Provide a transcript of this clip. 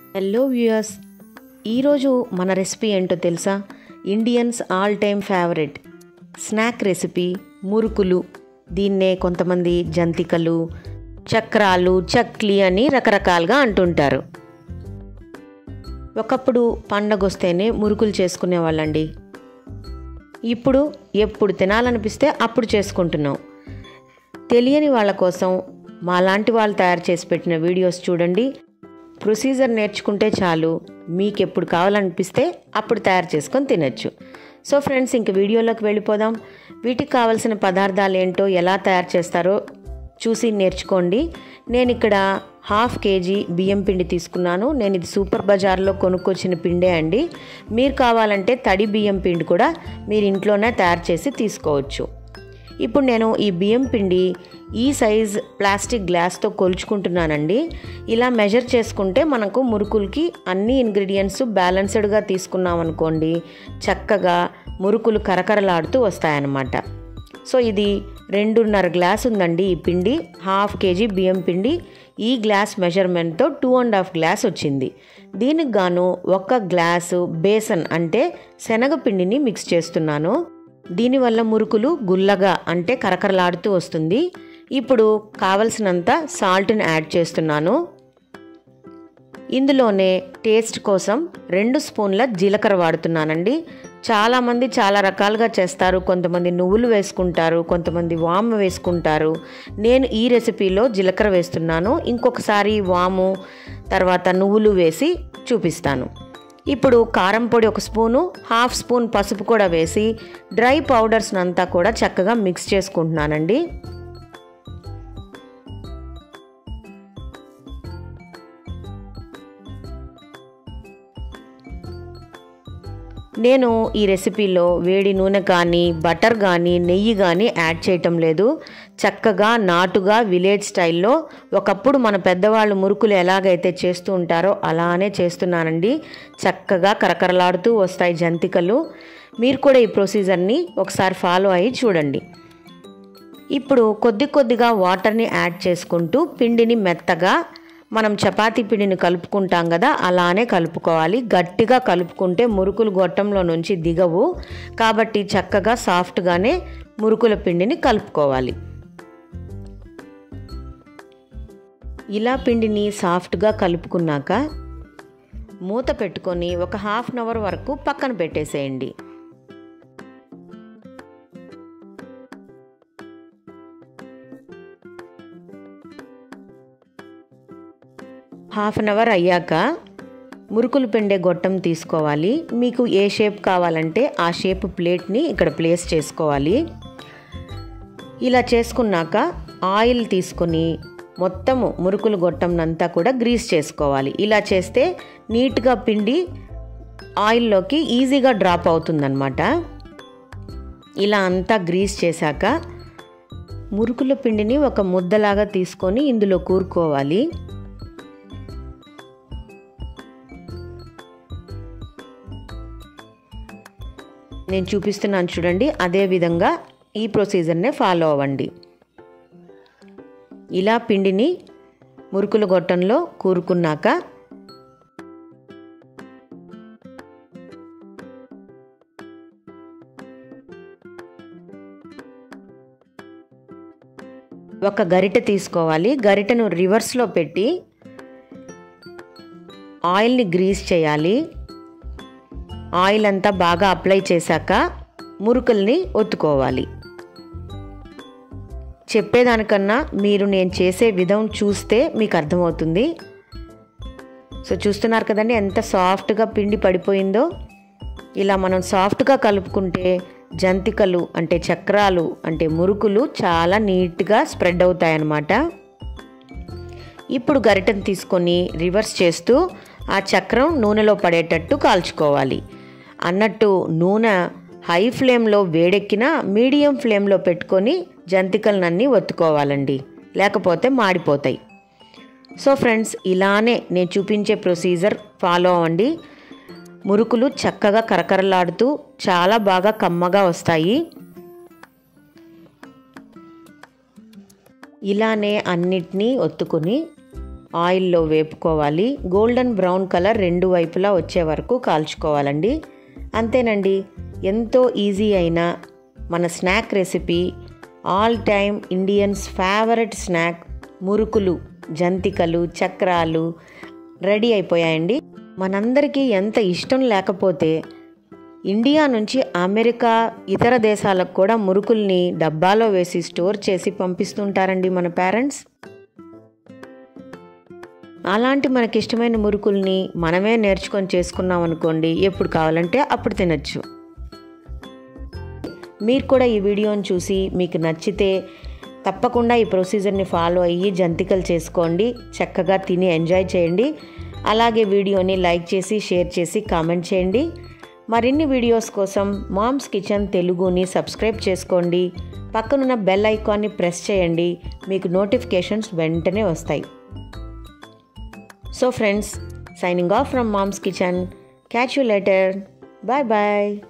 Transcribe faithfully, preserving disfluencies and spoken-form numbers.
Hello viewers, ఈరోజు మన recipe ఏంటో తెలుసా? Indians all time favourite snack recipe మురుకులు. దీన్నే కొంతమంది జంతికలు, చక్రాలు, చక్లి అని రకరకాలుగా అంటుంటారు. ఒకప్పుడు పండగ వస్తేనే మురుకులు చేసుకునేవాళ్ళండి. ఇప్పుడు ఎప్పుడు తినాలనిపిస్తే అప్పుడు చేసుకుంటున్నాం. తెలియని వాళ్ళ కోసం మాలాంటి వాళ్ళు తయారు చేసి పెట్టిన వీడియోస్ చూడండి. ప్రొసీజర్ నేర్చుకుంటే చాలు, మీకు ఎప్పుడు కావాలనిపిస్తే అప్పుడు తయారు చేసుకొని తినచ్చు. సో ఫ్రెండ్స్, ఇంక వీడియోలోకి వెళ్ళిపోదాం. వీటికి కావాల్సిన పదార్థాలు ఏంటో, ఎలా తయారు చేస్తారో చూసి నేర్చుకోండి. నేను ఇక్కడ హాఫ్ కేజీ బియ్యం పిండి తీసుకున్నాను. నేను ఇది సూపర్ బజార్లో కొనుక్కొచ్చిన పిండే అండి. మీరు కావాలంటే తడి బియ్యం పిండి కూడా మీరు ఇంట్లోనే తయారు చేసి తీసుకోవచ్చు. ఇప్పుడు నేను ఈ బియ్యం పిండి ఈ సైజ్ ప్లాస్టిక్ గ్లాస్తో కొలుచుకుంటున్నానండి. ఇలా మెజర్ చేసుకుంటే మనకు మురుకులకి అన్ని ఇంగ్రీడియంట్స్ బ్యాలెన్స్డ్గా తీసుకున్నాం అనుకోండి, చక్కగా మురుకులు కరకరలాడుతూ వస్తాయన్నమాట. సో ఇది రెండున్నర గ్లాస్ ఉందండి ఈ పిండి. హాఫ్ కేజీ బియ్యం పిండి ఈ గ్లాస్ మెజర్మెంట్తో టూ అండ్ హాఫ్ గ్లాస్ వచ్చింది. దీనికి గాను ఒక గ్లాసు బేసన్ అంటే శనగపిండిని మిక్స్ చేస్తున్నాను. దీనివల్ల మురుకులు గుల్లగా అంటే కరకరలాడుతూ వస్తుంది. ఇప్పుడు కావలసినంత సాల్ట్ని యాడ్ చేస్తున్నాను. ఇందులోనే టేస్ట్ కోసం రెండు స్పూన్ల జీలకర్ర వాడుతున్నానండి. చాలామంది చాలా రకాలుగా చేస్తారు. కొంతమంది నువ్వులు వేసుకుంటారు, కొంతమంది వాము వేసుకుంటారు. నేను ఈ రెసిపీలో జీలకర్ర వేస్తున్నాను. ఇంకొకసారి వాము తర్వాత నువ్వులు వేసి చూపిస్తాను. ఇప్పుడు కారం పొడి ఒక స్పూను, హాఫ్ స్పూన్ పసుపు కూడా వేసి డ్రై పౌడర్స్ అంతా కూడా చక్కగా మిక్స్ చేసుకుంటున్నానండి. నేను ఈ రెసిపీలో వేడి నూనె కానీ బటర్ కానీ నెయ్యి కానీ యాడ్ చేయటం లేదు. చక్కగా నాటుగా విలేజ్ స్టైల్లో ఒకప్పుడు మన పెద్దవాళ్ళు మురుకులు ఎలాగైతే చేస్తూ ఉంటారో అలానే చేస్తున్నానండి. చక్కగా కరకరలాడుతూ వస్తాయి జంతికలు. మీరు కూడా ఈ ప్రొసీజర్ని ఒకసారి ఫాలో అయ్యి చూడండి. ఇప్పుడు కొద్ది కొద్దిగా వాటర్ని యాడ్ చేసుకుంటూ పిండిని మెత్తగా మనం చపాతీ పిండిని కలుపుకుంటాం కదా, అలానే కలుపుకోవాలి. గట్టిగా కలుపుకుంటే మురుకులు గొట్టంలో నుంచి దిగవు. కాబట్టి చక్కగా సాఫ్ట్గానే మురుకుల పిండిని కలుపుకోవాలి. ఇలా పిండిని సాఫ్ట్గా కలుపుకున్నాక మూత పెట్టుకొని ఒక హాఫ్ అన్ అవర్ వరకు పక్కన పెట్టేసేయండి. హాఫ్ అన్ అవర్ అయ్యాక మురుకులు పిండే గొట్టం తీసుకోవాలి. మీకు ఏ షేప్ కావాలంటే ఆ షేప్ ప్లేట్ని ఇక్కడ ప్లేస్ చేసుకోవాలి. ఇలా చేసుకున్నాక ఆయిల్ తీసుకొని మొత్తము మురుకులు గొట్టంనంతా కూడా గ్రీస్ చేసుకోవాలి. ఇలా చేస్తే నీట్గా పిండి ఆయిల్లోకి ఈజీగా డ్రాప్ అవుతుందన్నమాట. ఇలా అంతా గ్రీస్ చేశాక మురుకుల పిండిని ఒక ముద్దలాగా తీసుకొని ఇందులో కూరుకోవాలి. నేను చూపిస్తున్నాను చూడండి. అదే విధంగా ఈ ప్రొసీజర్నే ఫాలో అవ్వండి. ఇలా పిండిని మురుకుల గొట్టంలో కూరుకున్నాక ఒక గరిటె తీసుకోవాలి. గరిటెను రివర్స్లో పెట్టి ఆయిల్ని గ్రీస్ చేయాలి. ఆయిల్ అంతా బాగా అప్లై చేశాక మురుకుల్ని ఒత్తుకోవాలి. చెప్పేదానికన్నా మీరు నేను చేసే విధం చూస్తే మీకు అర్థమవుతుంది. సో చూస్తున్నారు కదండి ఎంత సాఫ్ట్గా పిండి పడిపోయిందో. ఇలా మనం సాఫ్ట్గా కలుపుకుంటే జంతికలు అంటే చక్రాలు అంటే మురుకులు చాలా నీట్గా స్ప్రెడ్ అవుతాయన్నమాట. ఇప్పుడు గరిటెను తీసుకొని రివర్స్ చేస్తూ ఆ చక్రం నూనెలో పడేటట్టు కాల్చుకోవాలి. అన్నట్టు నూనె హై ఫ్లేమ్లో వేడెక్కినా మీడియం ఫ్లేమ్లో పెట్టుకొని జంతికలనన్నీ ఒత్తుకోవాలండి, లేకపోతే మాడిపోతాయి. సో ఫ్రెండ్స్, ఇలానే నేను చూపించే ప్రొసీజర్ ఫాలో అవ్వండి. మురుకులు చక్కగా కరకరలాడుతూ చాలా బాగా కమ్మగా వస్తాయి. ఇలానే అన్నిటినీ ఒత్తుకొని ఆయిల్లో వేపుకోవాలి. గోల్డెన్ బ్రౌన్ కలర్ రెండు వైపులా వచ్చే వరకు కాల్చుకోవాలండి. అంతేనండి, ఎంతో ఈజీ అయిన మన snack recipe, all time Indians favourite snack మురుకులు, జంతికలు, చక్రాలు రెడీ అయిపోయాయండి. మనందరికీ ఎంత ఇష్టం లేకపోతే ఇండియా నుంచి అమెరికా, ఇతర దేశాలకు కూడా మురుకుల్ని డబ్బాలో వేసి స్టోర్ చేసి పంపిస్తుంటారండి మన పేరెంట్స్. అలాంటి మనకిష్టమైన మురుకుల్ని మనమే నేర్చుకొని చేసుకున్నాం అనుకోండి, ఎప్పుడు కావాలంటే అప్పుడు తినచ్చు. మీరు కూడా ఈ వీడియోని చూసి మీకు నచ్చితే తప్పకుండా ఈ ప్రొసీజర్ని ఫాలో అయ్యి జంతికలు చేసుకోండి, చక్కగా తిని ఎంజాయ్ చేయండి. అలాగే వీడియోని లైక్ చేసి, షేర్ చేసి, కామెంట్ చేయండి. మరిన్ని వీడియోస్ కోసం మామ్స్ కిచెన్ తెలుగుని సబ్స్క్రైబ్ చేసుకోండి. పక్కనున్న బెల్ ఐకాన్ని ప్రెస్ చేయండి, మీకు నోటిఫికేషన్స్ వెంటనే వస్తాయి. So friends, signing off from Mom's Kitchen. Catch you later. Bye bye.